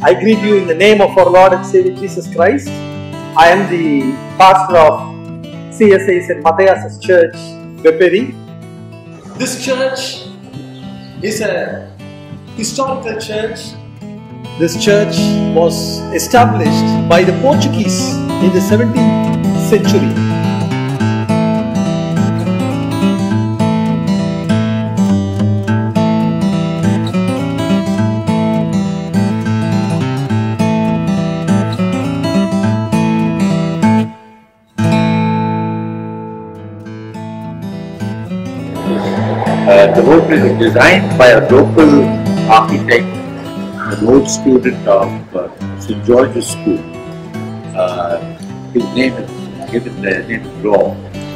I greet you in the name of our Lord and Savior Jesus Christ. I am the pastor of CSA St. Matthias Church, Vepery. This church is a historical church. This church was established by the Portuguese in the 17th century. The road is designed by a local architect, an old student of St. George's School. His name is given the name of Raw.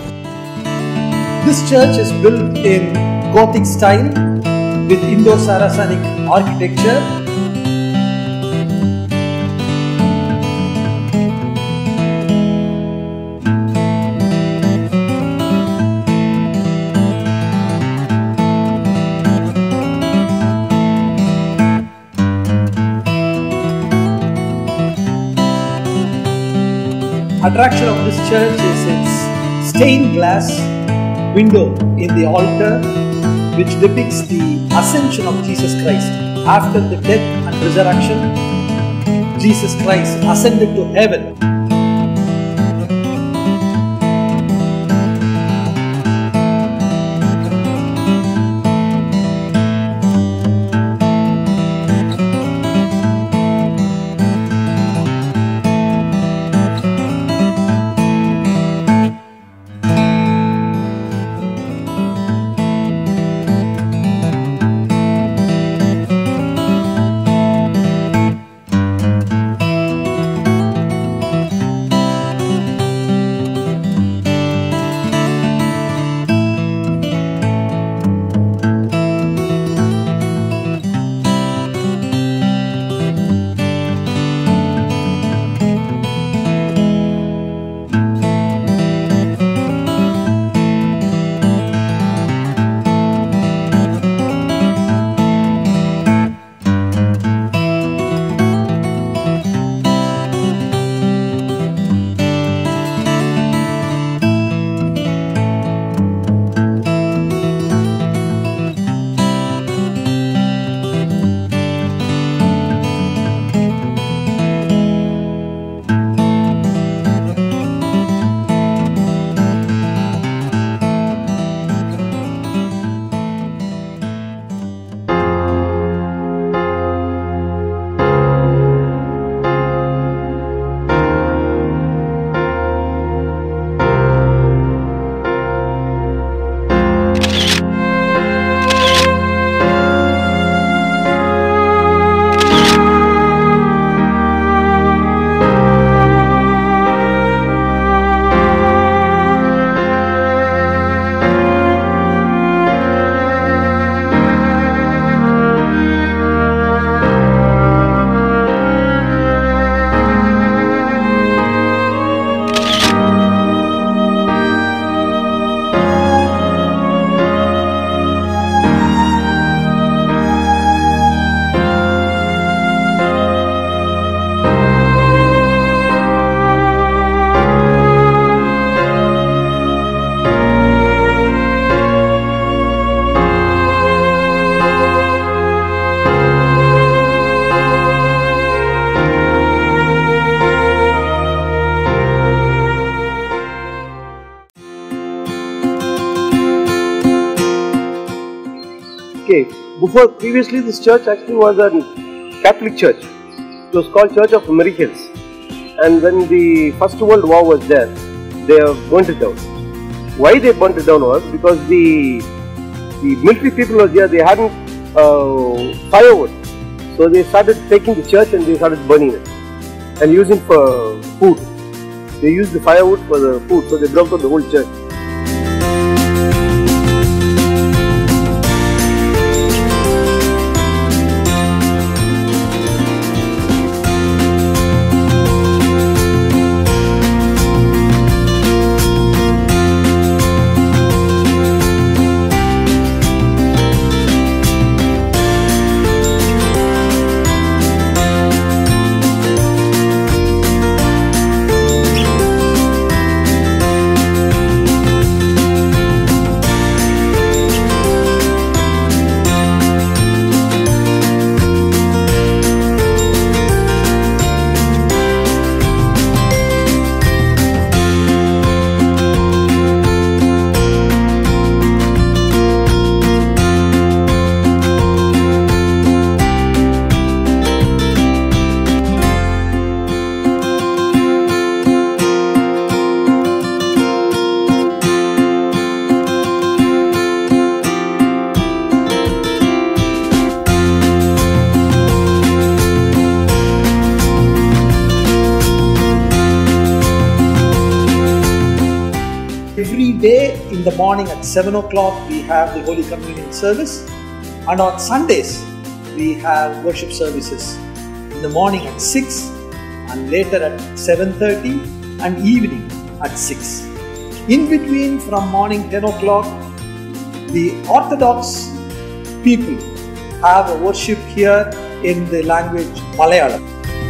This church is built in Gothic style with Indo-Saracenic architecture. Attraction of this church is its stained glass window in the altar, which depicts the ascension of Jesus Christ. After the death and resurrection, Jesus Christ ascended to heaven. Previously this church actually was a Catholic church. It was called Church of Miracles, and when the First World War was there, they burnt it down. Why they burnt it down was because the military people was there, they hadn't firewood, so they started taking the church and they started burning it and using for food. They used the firewood for the food, so they broke down the whole church. Every day in the morning at 7 o'clock we have the Holy Communion service, and on Sundays we have worship services in the morning at 6 and later at 7:30 and evening at 6. In between, from morning 10 o'clock, the Orthodox people have a worship here in the language Malayalam.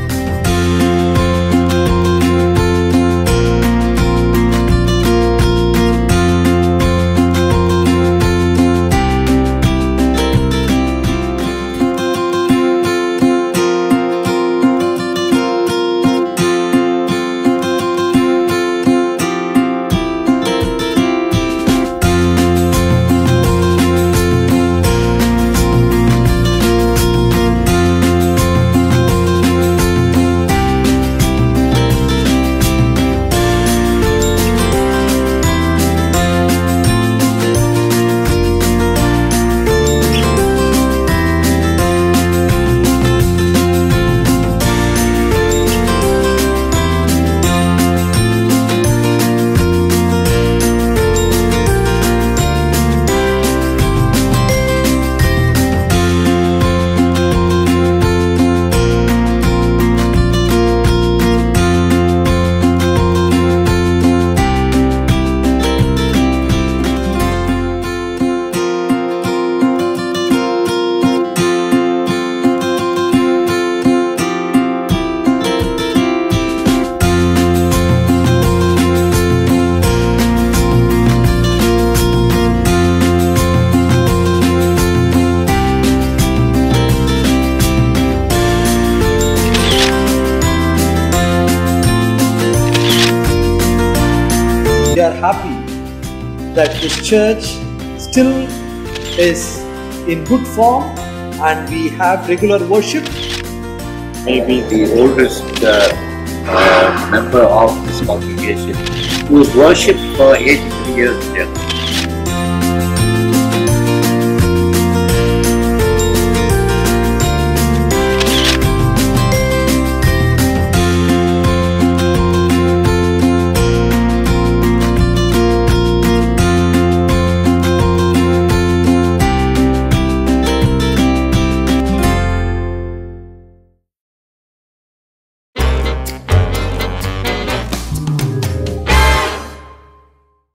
We are happy that this church still is in good form and we have regular worship. Maybe the oldest member of this congregation who has worshipped for 83 years here.